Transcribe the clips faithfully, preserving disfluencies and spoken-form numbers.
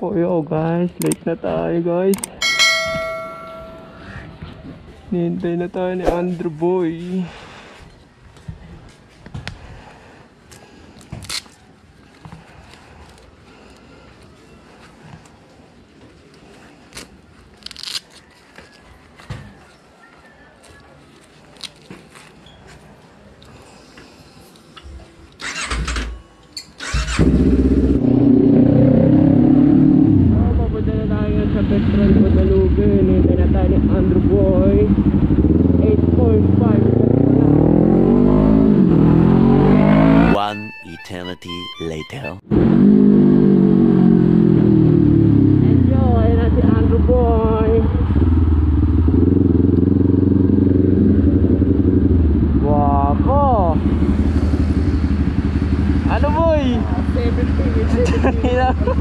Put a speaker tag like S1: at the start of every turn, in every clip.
S1: Naku, yo guys, late na tayo guys. Nihintay na tayo ni Andrew Boy. Petrol Guadalupe, nintay na tayo ni Andrew Boy. Eight point five.
S2: One eternity later.
S1: Enjoy na si Andrew Boy. Wako. Ano boy? seventy.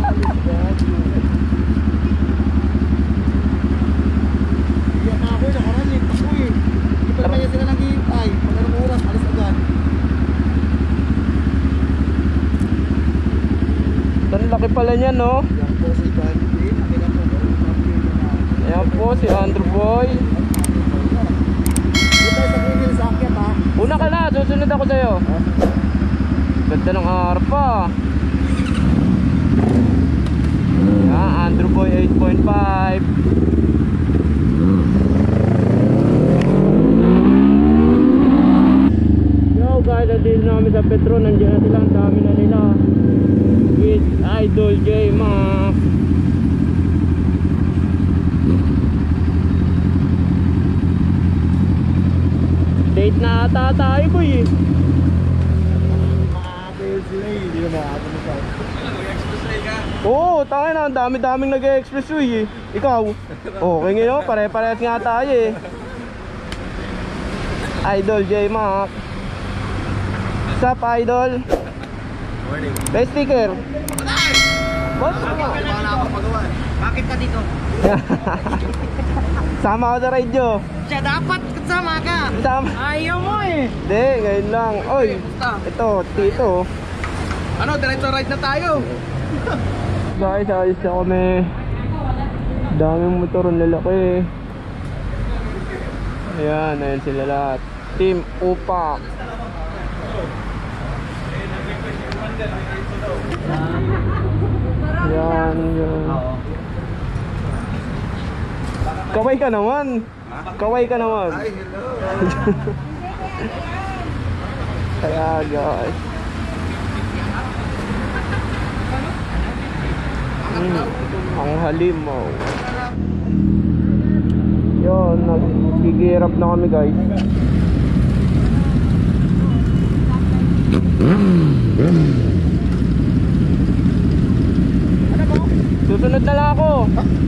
S1: Ang laki pala niya, no? Ayan po si Andrew Boy. Una ka na, susunod ako sa'yo. Ganda ng arpa. Ayan, Andrew Boy eight point five. Yo guys, nandito na kami sa Petron. Nandiyan na sila, ang dami na nila. With Idol J-Mac. Date na ata tayo boy. Oo, tayo na, ang dami-daming nag-expressway eh. Ikaw? Okay ngayon, pare-parehas nga tayo eh. Idol J-Mac. What's up, Idol?
S3: Morning.
S1: May sticker. Boss,
S3: Bakit ka dito?
S1: sama ako sa radio.
S3: Siya dapat kasama ka.
S1: Sama.
S3: Ayaw mo eh.
S1: Hindi, ngayon lang. Oy, ito, tito.
S3: Ano, diretso ride na tayo.
S1: Guys, ayos na kami. Daming motor, ang lalaki. Ayan, ayan sila lahat. Team Upak. Yan, yan. Kaway ka naman. Kaway ka naman.
S3: Hi, hello.
S1: Kaya guys. Mm, ang halimaw. Yun, nagigirap na kami guys. Susunod na lang ako.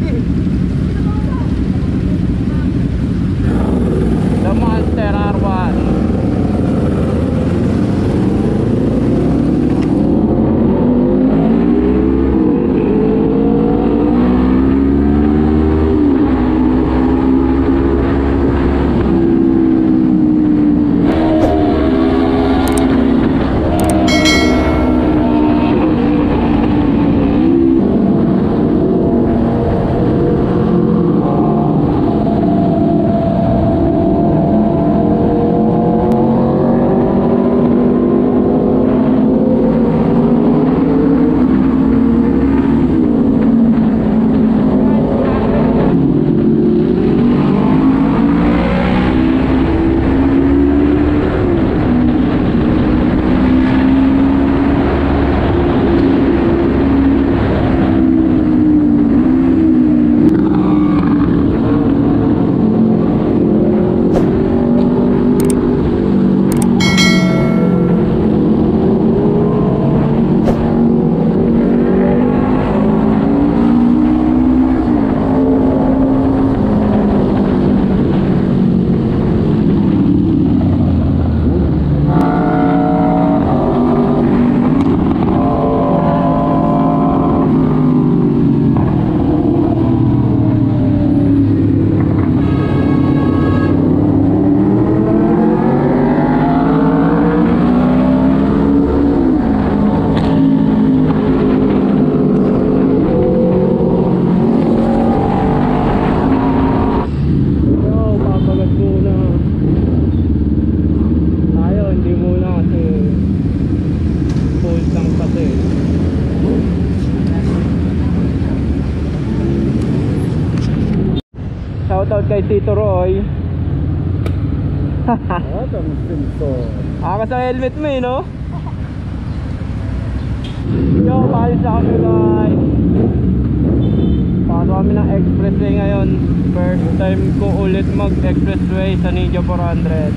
S1: The Monster R one. Shoutout kay Tito Roy.
S4: Ah, tungsin to.
S1: Akas ang helmet mo eh, no? Yo, palis na kami guys. Pasok kami ng expressway ngayon. First time ko ulit mag expressway sa Ninja four hundred.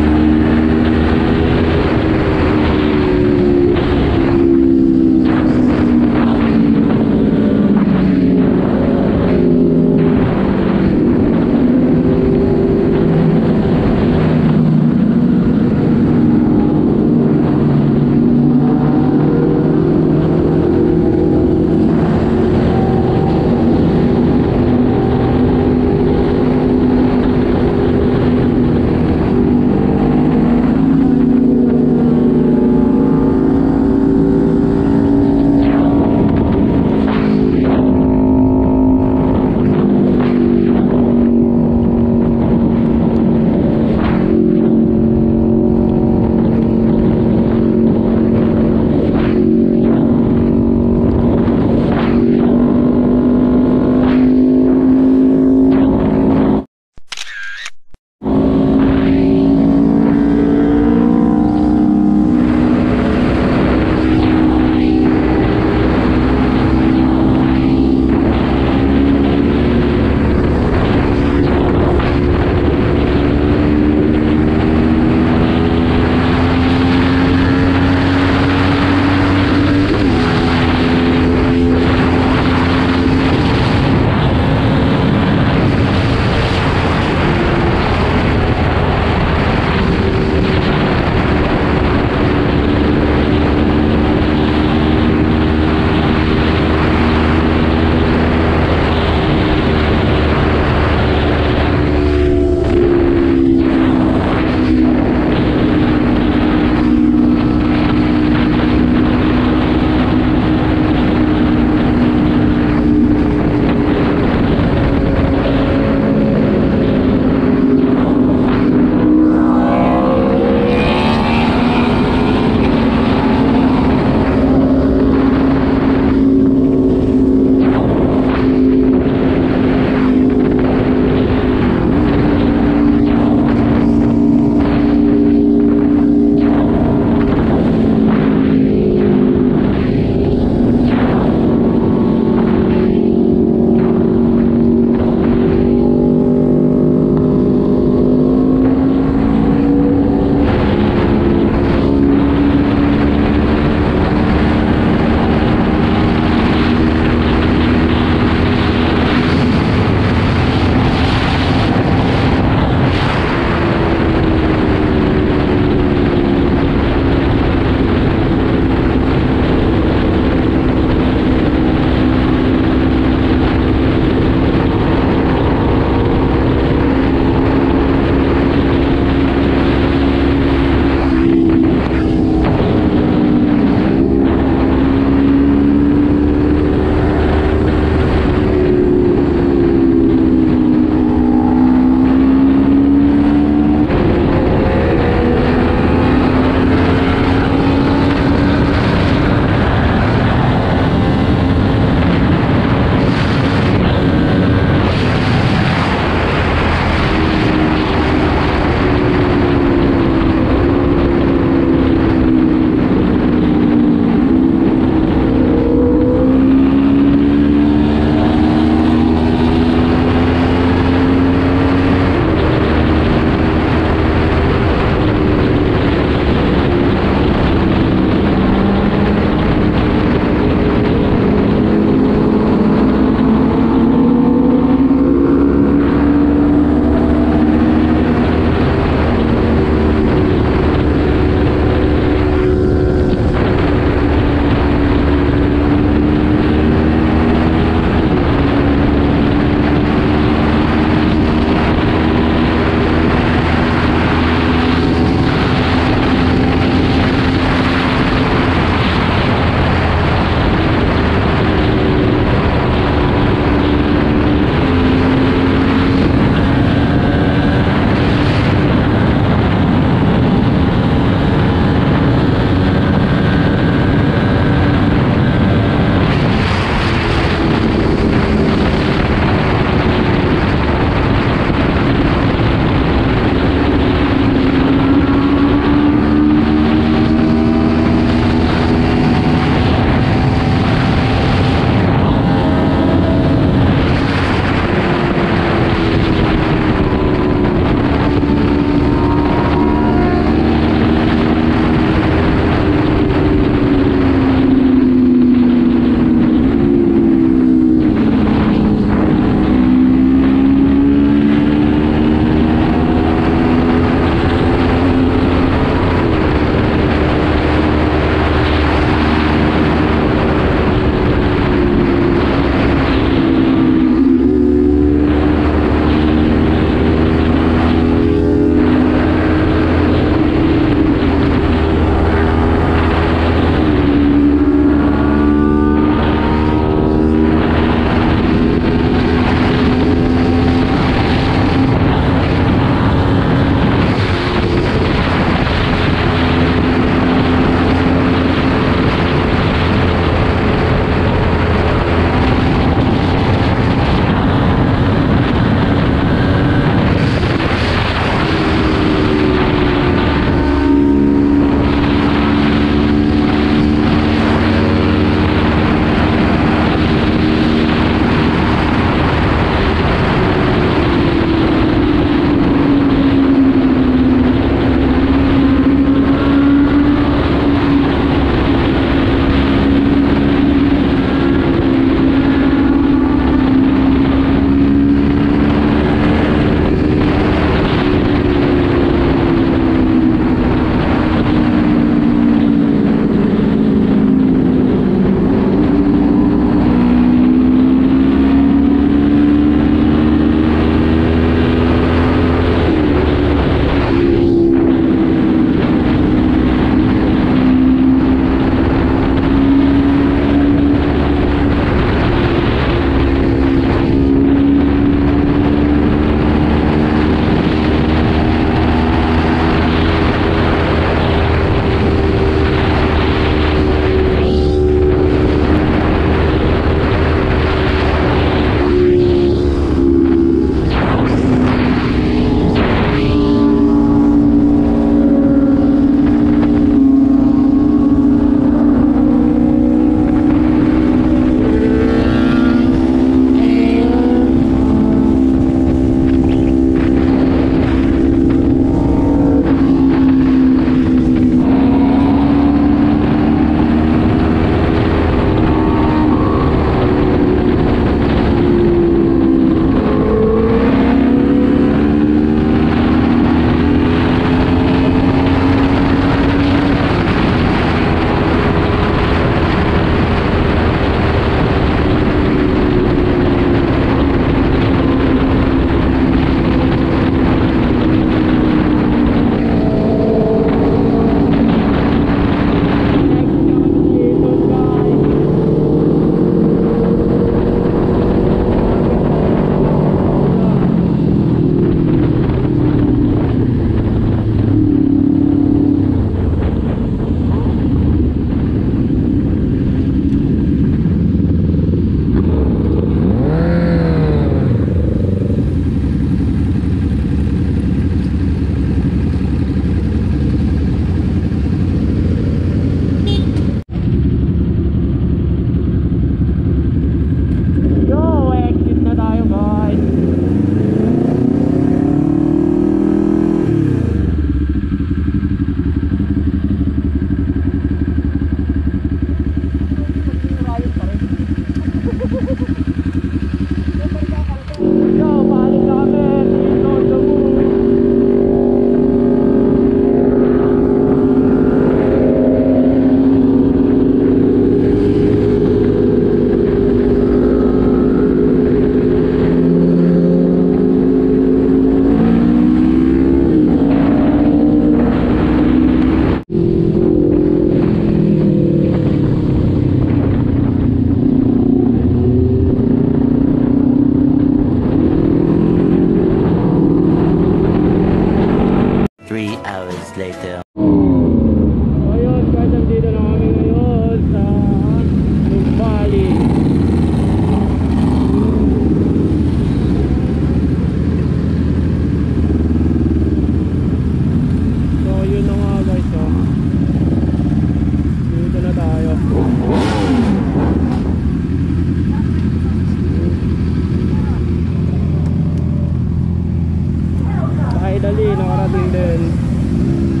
S1: nakarating din.